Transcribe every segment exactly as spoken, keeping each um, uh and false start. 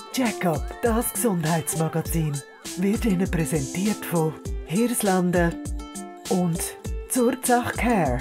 Check-up, das Gesundheitsmagazin, wird Ihnen präsentiert von Hirslanden und Zurzach Care.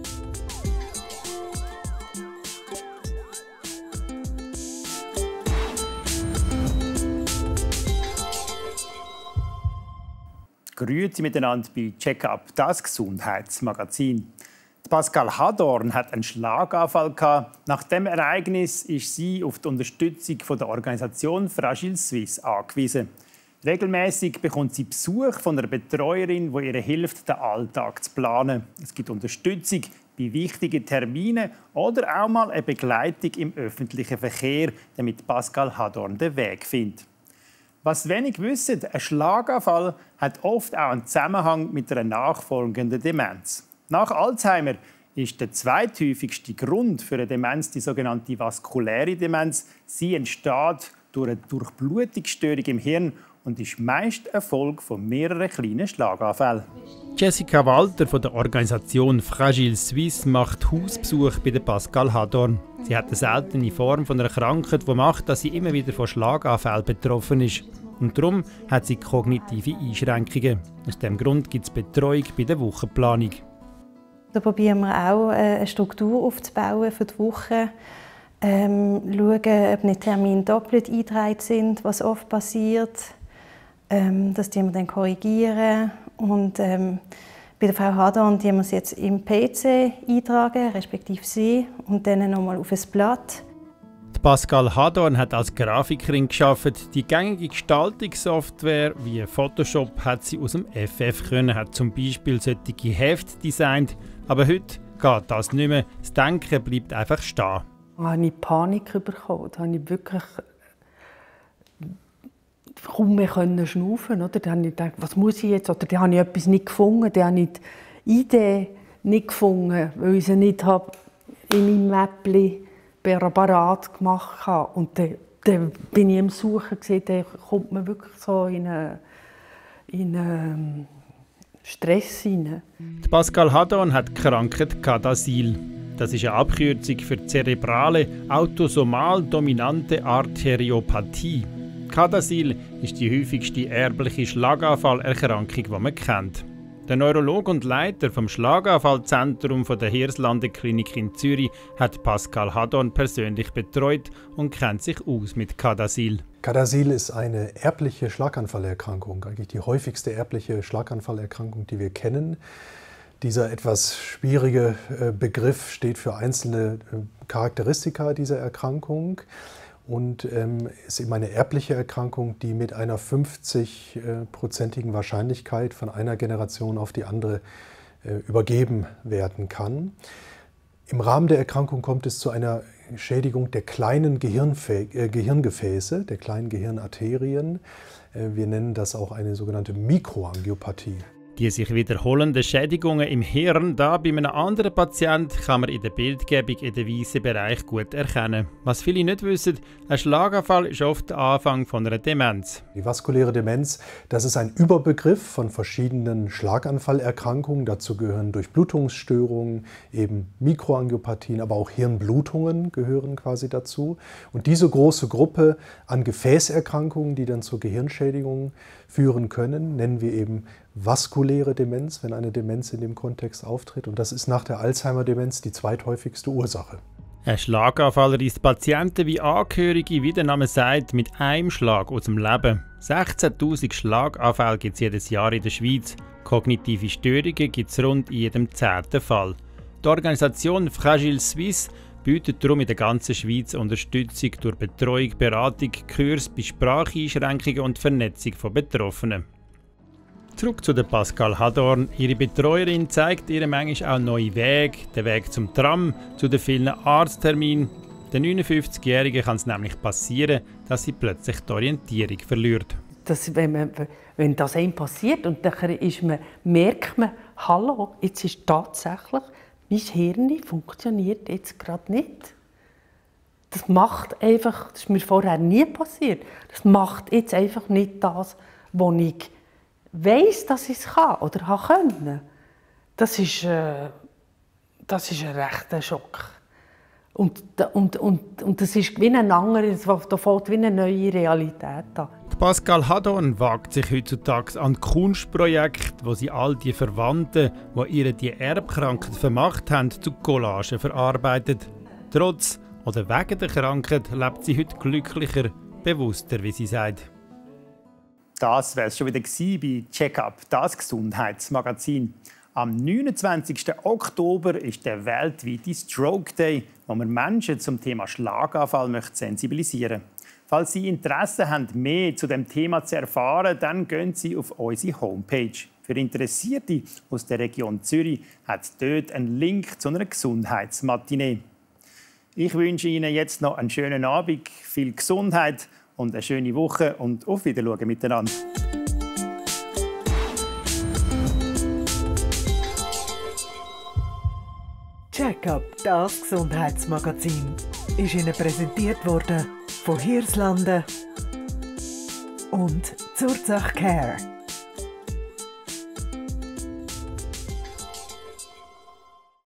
Grüezi miteinander bei Check-up, das Gesundheitsmagazin. Pascal Hadorn hat einen Schlaganfall gehabt. Nach dem Ereignis ist sie auf die Unterstützung von der Organisation Fragile Suisse angewiesen. Regelmäßig bekommt sie Besuch von einer Betreuerin, die ihr hilft, den Alltag zu planen. Es gibt Unterstützung bei wichtigen Terminen oder auch mal eine Begleitung im öffentlichen Verkehr, damit Pascal Hadorn den Weg findet. Was wenig wissen, ein Schlaganfall hat oft auch einen Zusammenhang mit einer nachfolgenden Demenz. Nach Alzheimer ist der zweithäufigste Grund für eine Demenz die sogenannte vaskuläre Demenz. Sie entsteht durch eine Durchblutungsstörung im Hirn und ist meist eine Folge von mehreren kleinen Schlaganfällen. Jessica Walter von der Organisation Fragile Suisse macht Hausbesuch bei Pascal Hadorn. Sie hat eine seltene Form von einer Krankheit, die macht, dass sie immer wieder von Schlaganfällen betroffen ist. Und darum hat sie kognitive Einschränkungen. Aus diesem Grund gibt es Betreuung bei der Wochenplanung. Da probieren wir auch, eine Struktur aufzubauen für die Woche. Ähm, schauen, ob nicht Termine doppelt eingetragen sind, was oft passiert. Ähm, das korrigieren wir dann korrigieren. Und ähm, bei der Frau Hadorn die wir es jetzt im P C eintragen, respektive sie, und dann nochmal auf ein Blatt. Pascal Hadorn hat als Grafikerin gearbeitet. Die gängige Gestaltungssoftware wie Photoshop hat sie aus dem F F können, hat zum Beispiel solche Hefte designt. Aber heute geht das nicht mehr. Das Denken bleibt einfach stehen. Da habe ich Panik bekommen. Da habe ich wirklich kaum mehr schnaufen. Oder? Da habe ich gedacht, was muss ich jetzt? Oder da habe ich etwas nicht gefunden. Da habe ich die Idee nicht gefunden, weil ich sie nicht habe in meinem Mäppchen parat gemacht habe. Und dann, dann bin ich im Suchen, da kommt man wirklich so in einen, in einen Stress hinein. Pascal Hadorn hat die Krankheit Cadasil. Das ist eine Abkürzung für zerebrale autosomal dominante Arteriopathie. Cadasil ist die häufigste erbliche Schlaganfallerkrankung, die man kennt. Der Neurologe und Leiter vom Schlaganfallzentrum der Hirslanden-Klinik in Zürich hat Pascal Hadorn persönlich betreut und kennt sich aus mit Cadasil. Cadasil ist eine erbliche Schlaganfallerkrankung, eigentlich die häufigste erbliche Schlaganfallerkrankung, die wir kennen. Dieser etwas schwierige Begriff steht für einzelne Charakteristika dieser Erkrankung und ähm, ist eben eine erbliche Erkrankung, die mit einer fünfzig-prozentigen Wahrscheinlichkeit von einer Generation auf die andere äh, übergeben werden kann. Im Rahmen der Erkrankung kommt es zu einer Schädigung der kleinen Gehirnfä äh, Gehirngefäße, der kleinen Gehirnarterien. Äh, wir nennen das auch eine sogenannte Mikroangiopathie. Die sich wiederholenden Schädigungen im Hirn, da bei einem anderen Patienten, kann man in der Bildgebung in den weißen Bereich gut erkennen. Was viele nicht wissen, ein Schlaganfall ist oft der Anfang von einer Demenz. Die vaskuläre Demenz, das ist ein Überbegriff von verschiedenen Schlaganfallerkrankungen. Dazu gehören Durchblutungsstörungen, eben Mikroangiopathien, aber auch Hirnblutungen gehören quasi dazu. Und diese große Gruppe an Gefäßerkrankungen, die dann zur Gehirnschädigung führen können, nennen wir eben vaskuläre Demenz, wenn eine Demenz in dem Kontext auftritt. Und das ist nach der Alzheimer-Demenz die zweithäufigste Ursache. Ein Schlaganfall reißt Patienten wie Angehörige, wie der Name sagt, mit einem Schlag aus dem Leben. sechzehntausend Schlaganfälle gibt es jedes Jahr in der Schweiz. Kognitive Störungen gibt es rund in jedem zehnten Fall. Die Organisation Fragile Suisse bietet darum in der ganzen Schweiz Unterstützung durch Betreuung, Beratung, Kurs bei Spracheinschränkungen und Vernetzung von Betroffenen. Zurück zu der Pascal Hadorn. Ihre Betreuerin zeigt ihr manchmal auch neue Wege, den Weg zum Tram, zu den vielen Arztterminen. Der neunundfünfzigjährigen kann es nämlich passieren, dass sie plötzlich die Orientierung verliert. Das, wenn, man, wenn das einem passiert und dann ist man, merkt man, hallo, jetzt ist tatsächlich, mein Hirn funktioniert jetzt gerade nicht. Das macht einfach, das ist mir vorher nie passiert, das macht jetzt einfach nicht das, was ich weiss, dass ich es kann oder haben können. Das ist, äh, das ist ein rechter Schock. Und, und, und, und das ist wie ein anderes, da fällt wie eine neue Realität an. Pascal Hadorn wagt sich heutzutage an Kunstprojekte, wo sie all die Verwandten, die ihr die Erbkrankheit vermacht haben, zu Collagen verarbeitet. Trotz oder wegen der Krankheit lebt sie heute glücklicher, bewusster, wie sie sagt. Das wäre es schon wieder bei Check-up, das Gesundheitsmagazin. Am neunundzwanzigsten Oktober ist der weltweite Stroke Day, wo wir Menschen zum Thema Schlaganfall sensibilisieren möchten. Falls Sie Interesse haben, mehr zu dem Thema zu erfahren, dann gehen Sie auf unsere Homepage. Für Interessierte aus der Region Zürich hat dort einen Link zu einer Gesundheitsmatinee. Ich wünsche Ihnen jetzt noch einen schönen Abend, viel Gesundheit und eine schöne Woche und auf Wiedersehen miteinander. Check-up, das Gesundheitsmagazin, ist Ihnen präsentiert worden von Hirslanden und Zurzach Care.